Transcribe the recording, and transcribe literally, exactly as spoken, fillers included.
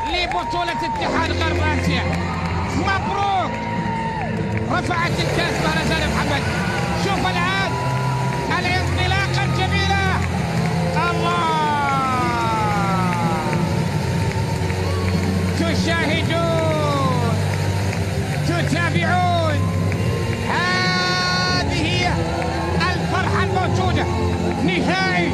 لبطولة اتحاد غرب آسيا. مبروك، رفعت الكاس مهرجان محمد. شوف الآن الانطلاقة الجميلة، الله، تشاهدون تتابعون، هذه هي الفرحة الموجودة. نهائي